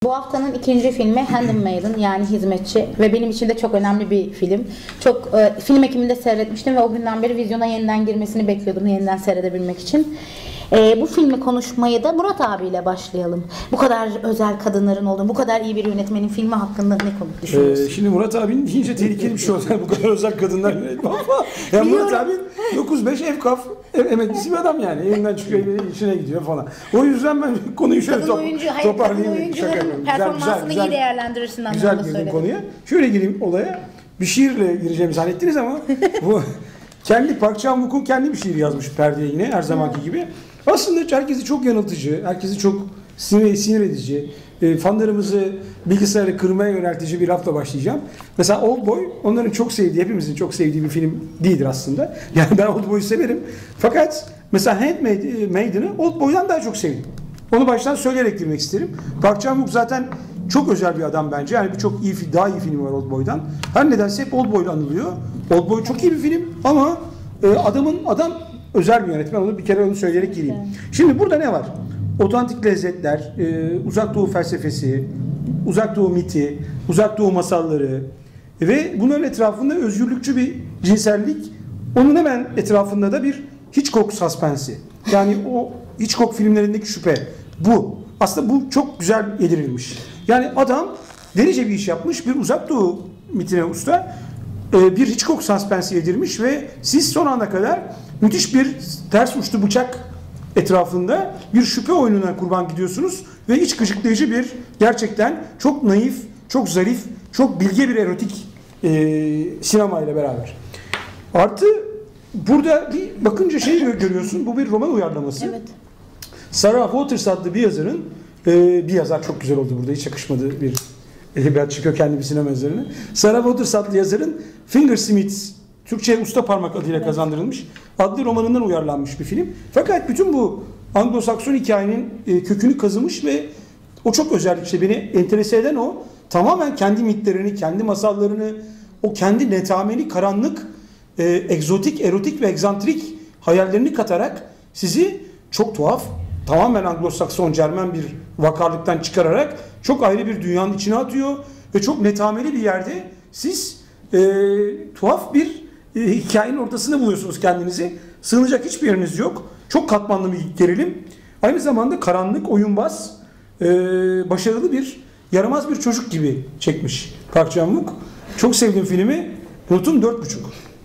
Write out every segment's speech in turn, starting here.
Bu haftanın ikinci filmi Handmaiden, yani Hizmetçi, ve benim için de çok önemli bir film. Çok film ekiminde seyretmiştim ve o günden beri vizyona yeniden girmesini bekliyordum, yeniden seyredebilmek için. Bu filmi konuşmayı da Murat abiyle başlayalım. Bu kadar özel kadınların olduğu, bu kadar iyi bir yönetmenin filmi hakkında ne düşünüyorsun? Şimdi Murat abinin deyince tehlikeli bir şey oldu. Bu kadar özel kadınlar yani Murat abi 9-5 emeklisi bir adam yani. Evinden çıkıyor, işine gidiyor falan. O yüzden ben konuyu şöyle toparlayayım. Kadın oyuncuların performansını iyi değerlendirirsin anlamında söyledim. Güzel girdim konuya. Şöyle gireyim olaya. Bir şiirle gireceğimi zannettiniz ama bu Park Chan-wook'un kendi bir şiir yazmış perdeye yine her zamanki gibi. Aslında herkesi çok yanıltıcı, herkesi çok sinir edici, fanlarımızı bilgisayarla kırmaya yöneltici bir lafla başlayacağım. Mesela Oldboy, onların çok sevdiği, hepimizin çok sevdiği bir film değildir aslında. Yani ben Oldboy'u severim. Fakat mesela Handmaiden'ı Oldboy'dan daha çok sevdim. Onu baştan söyleyerek girmek isterim. Park Chan-wook zaten çok özel bir adam bence. Yani birçok daha iyi film var Oldboy'dan. Her nedense hep Oldboy'la anılıyor. Oldboy çok iyi bir film ama adam özel bir yönetmen. Onu bir kere onu söyleyerek gireyim. Şimdi burada ne var? Otantik lezzetler, uzak doğu felsefesi, uzak doğu miti, uzak doğu masalları ve bunların etrafında özgürlükçü bir cinsellik. Onun hemen etrafında da bir Hitchcock suspensi. Yani o Hitchcock filmlerindeki şüphe. Bu. Aslında bu çok güzel yedirilmiş. Yani adam delice bir iş yapmış. Bir uzak doğu mitine usta. Bir Hitchcock suspensi yedirmiş ve siz son ana kadar müthiş bir ters uçlu bıçak etrafında bir şüphe oyununa kurban gidiyorsunuz ve iç gıcıklayıcı bir, gerçekten çok naif, çok zarif, çok bilge bir erotik sinema ile beraber. Artı burada bir bakınca görüyorsun, bu bir roman uyarlaması. Evet. Sarah Waters adlı bir yazarın, bir yazar çok güzel oldu burada, hiç yakışmadı bir edebiyatçı kökenli bir sinema yazarını. Sarah Waters adlı yazarın Fingersmiths, Türkçe usta parmak adıyla kazandırılmış adlı romanından uyarlanmış bir film. Fakat bütün bu Anglo-Sakson hikayenin kökünü kazımış ve o çok özel, işte beni enterese eden o, tamamen kendi mitlerini, kendi masallarını, o kendi netameli, karanlık, egzotik, erotik ve egzantrik hayallerini katarak sizi çok tuhaf, tamamen Anglo-Sakson, Cermen bir vakarlıktan çıkararak çok ayrı bir dünyanın içine atıyor ve çok netameli bir yerde siz tuhaf bir hikayenin ortasında buluyorsunuz kendinizi. Sığınacak hiçbir yeriniz yok. Çok katmanlı bir gerilim. Aynı zamanda karanlık, oyunbaz, başarılı bir, yaramaz bir çocuk gibi çekmiş Park Chan-wook. Çok sevdiğim filmi. Notum 4,5.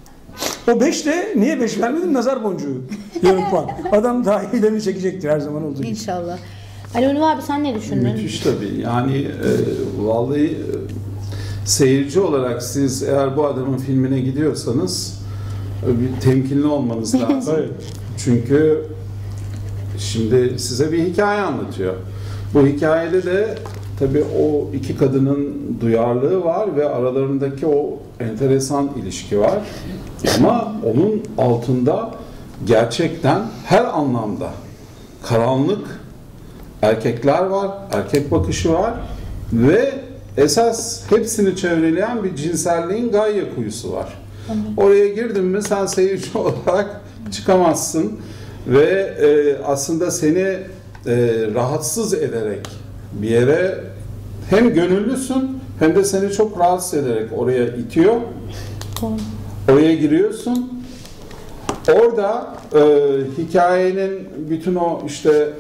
O 5 de niye 5 vermedim? Nazar boncuğu. Yarım puan. Adam daha iyilerini çekecektir her zaman olduğu gibi. İnşallah. Ali Onur abi sen ne düşündün? Müthiş tabii. Yani vallahi seyirci olarak siz eğer bu adamın filmine gidiyorsanız bir temkinli olmanız lazım. Çünkü şimdi size bir hikaye anlatıyor. Bu hikayede de tabii o iki kadının duyarlılığı var ve aralarındaki o enteresan ilişki var. Ama onun altında gerçekten her anlamda karanlık erkekler var, erkek bakışı var ve esas hepsini çevreleyen bir cinselliğin gaye kuyusu var. Oraya girdin mi sen seyirci olarak çıkamazsın ve aslında seni rahatsız ederek bir yere hem gönüllüsün hem de seni çok rahatsız ederek oraya itiyor. Oraya giriyorsun. Orada hikayenin bütün o işte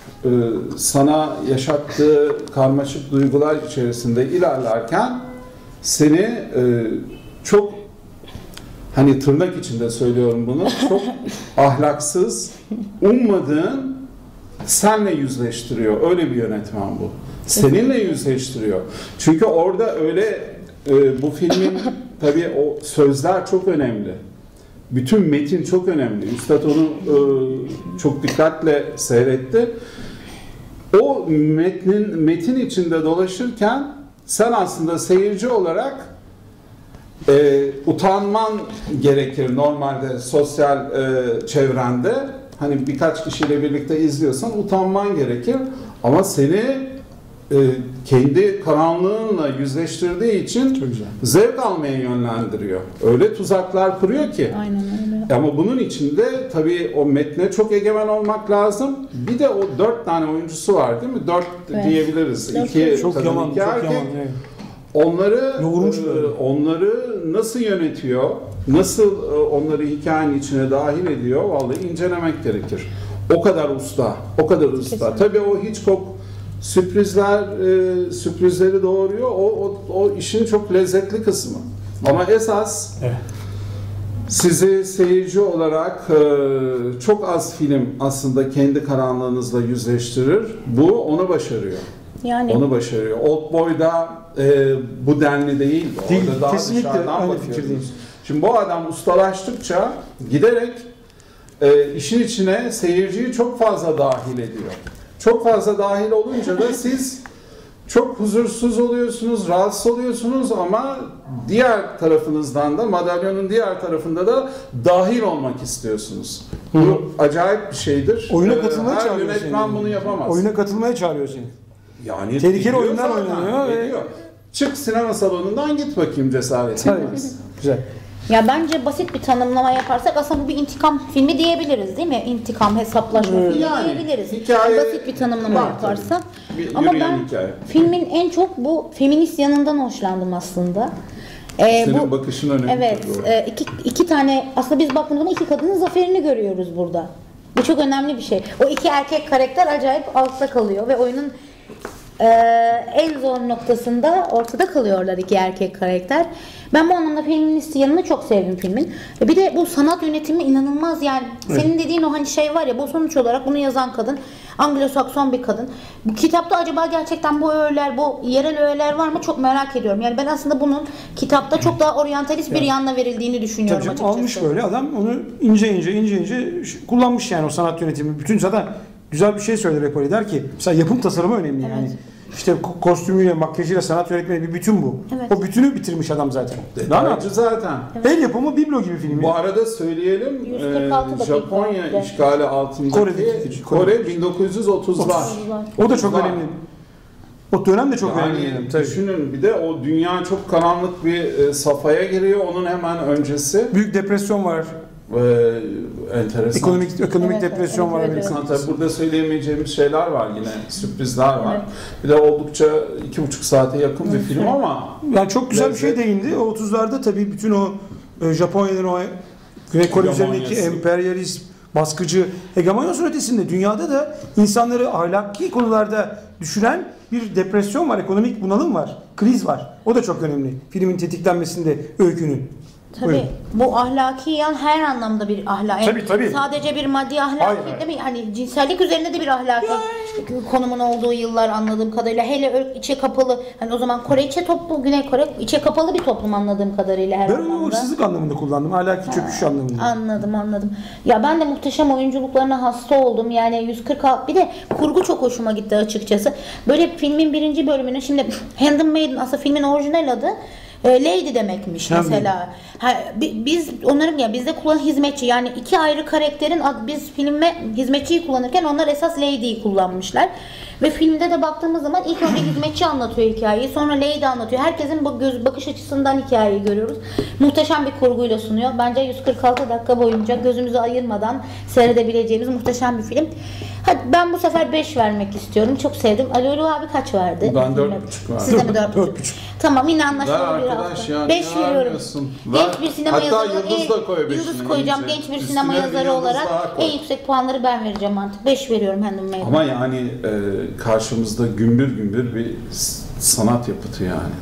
sana yaşattığı karmaşık duygular içerisinde ilerlerken seni çok, hani tırnak içinde söylüyorum bunu, çok ahlaksız, ummadığın senle yüzleştiriyor. Öyle bir yönetmen bu. Seninle yüzleştiriyor. Çünkü orada öyle bu filmin tabii o sözler çok önemli. Bütün metin çok önemli. Üstad onu çok dikkatle seyretti. O metin içinde dolaşırken sen aslında seyirci olarak utanman gerekir normalde sosyal çevrende. Hani birkaç kişiyle birlikte izliyorsan utanman gerekir. Ama seni kendi karanlığınla yüzleştirdiği için zevk almaya yönlendiriyor. Öyle tuzaklar kuruyor ki. Aynen öyle. Ama bunun içinde tabii o metne çok egemen olmak lazım. Bir de o 4 tane oyuncusu var değil mi? 4 Evet. diyebiliriz. 4 2 Çok kadın, yaman, 2 çok erkek. yaman. Evet. Onları Yoğurmuş böyle. onları nasıl yönetiyor? Nasıl onları hikayenin içine dahil ediyor? Vallahi incelemek gerekir. O kadar usta, o kadar usta. Kesinlikle. Tabii o Hitchcock sürprizleri doğuruyor. O işin çok lezzetli kısmı. Ama esas Evet. sizi seyirci olarak çok az film aslında kendi karanlığınızla yüzleştirir. Bu onu başarıyor. Yani Onu başarıyor. Oldboy'da bu denli değil. Değil, Orada daha kesinlikle dışarıdan aynı bakıyoruz. fikirdeyim. Şimdi bu adam ustalaştıkça giderek işin içine seyirciyi çok fazla dahil ediyor. Çok fazla dahil olunca da siz çok huzursuz oluyorsunuz, rahatsız oluyorsunuz ama diğer tarafınızdan da, madalyonun diğer tarafında da dahil olmak istiyorsunuz. Bu acayip bir şeydir. Oyuna katılmaya Her çağırıyor yönetmen seni. bunu yapamaz. Oyuna katılmaya çağırıyor seni. Yani Tehlikeli gidiyor oyunlar zaten, oynanıyor ve- gidiyor. Çık sinema salonundan git bakayım cesaret. Tabii. Güzel. ya bence basit bir tanımlama yaparsak aslında bu bir intikam filmi diyebiliriz değil mi? İntikam, hesaplaşma filmi Yani, diyebiliriz. hikaye Basit bir tanımlama var yaparsak. tabii. Bir Ama yürüyen ben hikaye. filmin en çok bu feminist yanından hoşlandım aslında. Senin bakışın önemli. Evet, tabii o. iki tane aslında biz baktığımız zaman iki kadının zaferini görüyoruz burada. Bu çok önemli bir şey. O iki erkek karakter acayip altta kalıyor ve oyunun en zor noktasında ortada kalıyorlar iki erkek karakter. Ben bu anlamda feminist yanını çok sevdim filmin. Bir de bu sanat yönetimi inanılmaz yani. Senin dediğin o hani şey var ya, bu sonuç olarak bunu yazan kadın Anglo-Sakson bir kadın. Bu kitapta acaba gerçekten bu öğeler, bu yerel öğeler var mı çok merak ediyorum. Yani ben aslında bunun kitapta çok daha oryantalist bir yanla verildiğini düşünüyorum Tabii canım, açıkçası. almış böyle adam onu ince kullanmış yani o sanat yönetimi. Bütün zaten güzel bir şey söyler Repoli, der ki mesela yapım tasarımı önemli yani. Evet. İşte kostümüyle, makyajıyla sanat yönetmeni bir bütün bu. Evet. O bütünü bitirmiş adam zaten. Daha ne Detaycı yapacak? zaten. El yapımı biblo gibi film. Bu arada söyleyelim, 146 dakika. Japonya Evet. işgali altındaki Kore'deki- Kore 1930'lar. O da çok 30'lar. önemli. O dönem de çok Yani önemli. Tabii. düşünün bir de o dünya çok karanlık bir safhaya giriyor. Onun hemen öncesi Büyük depresyon var. enteresan. Ekonomik Evet, depresyon evet, var evet, Amerika'da. Tabii burada söyleyemeyeceğimiz şeyler var yine, sürprizler var. Evet. Bir de oldukça 2,5 saate yakın bir film ama Yani çok güzel bir şey Lezzet. değindi. O 30'larda tabii bütün o Japonya'nın o Güney Kore üzerindeki Hegemonyası. emperyalizm, baskıcı hegemonyasının ötesinde dünyada da insanları ahlaki konularda düşüren bir depresyon var, ekonomik bunalım var, kriz var. O da çok önemli. Filmin tetiklenmesinde öykünün. Tabii Buyurun. bu ahlaki yan her anlamda bir ahlak. Yani Tabii. sadece bir maddi ahlak Hayır. değil mi? Hani cinsellik üzerinde de bir ahlaki konumun olduğu yıllar anladığım kadarıyla. Hele içe kapalı, hani o zaman Kore içe toplum, Güney Kore içe kapalı bir toplum anladığım kadarıyla her Ben onu anlamda. hırsızlık anlamında kullandım. Ahlaki çöküş anlamında. Anladım. Ya ben de muhteşem oyunculuklarına hasta oldum. Yani 146 bir de kurgu çok hoşuma gitti açıkçası. Böyle filmin birinci bölümünü şimdi Handmaiden aslında filmin orijinal adı Lady demekmiş Handmaid. mesela. Biz onların ya bizde kullanılan hizmetçi yani iki ayrı karakterin biz filme hizmetçiyi kullanırken onlar esas Lady'yi kullanmışlar. Ve filmde de baktığımız zaman ilk önce hizmetçi anlatıyor hikayeyi, sonra Lady anlatıyor. Herkesin bakış açısından hikayeyi görüyoruz. Muhteşem bir kurguyla sunuyor. Bence 146 dakika boyunca gözümüzü ayırmadan seyredebileceğimiz muhteşem bir film. Hadi ben bu sefer 5 vermek istiyorum. Çok sevdim. Ali Ulu abi kaç verdi? Ben 4,5 verdim. Siz de mi 4,5? 4,5. Tamam yine Ver anlaşmalı bir arkadaş hafta. ya. 5 niye veriyorum. vermiyorsun? Genç bir sinema Hatta yazarı. yıldız da koy Yıldız beşine koyacağım. iyice. Genç bir Üstüne sinema bir yazarı yıldız olarak daha koy. en yüksek puanları ben vereceğim artık. 5 veriyorum Handmaid'e. Ama yani karşımızda gümbür bir sanat yapıtı yani.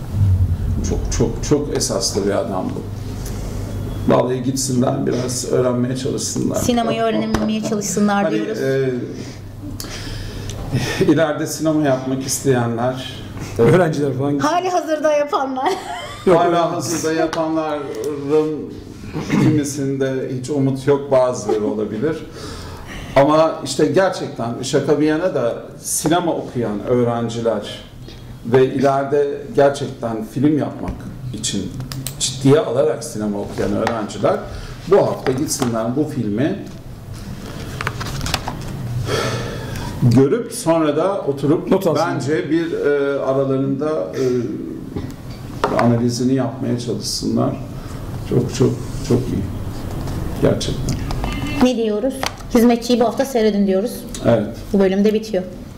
Çok esaslı bir adam bu. Vallahi gitsinler biraz öğrenmeye çalışsınlar. Sinemayı öğrenmeye çalışsınlar Hani diyoruz. ileride sinema yapmak isteyenler, Öğrenciler falan. Hali hazırda yapanlar. hala hazırda yapanların kimisinde hiç umut yok, bazıları olabilir. Ama işte gerçekten şaka bir yana da sinema okuyan öğrenciler ve ileride gerçekten film yapmak için ciddiye alarak sinema okuyan öğrenciler bu hafta gitsinler bu filmi görüp sonra da oturup Not alsın. bence bir aralarında analizini yapmaya çalışsınlar. Çok iyi. Gerçekten. Ne diyoruz? Hizmetçiyi bu hafta seyredin diyoruz. Evet. Bu bölüm de bitiyor.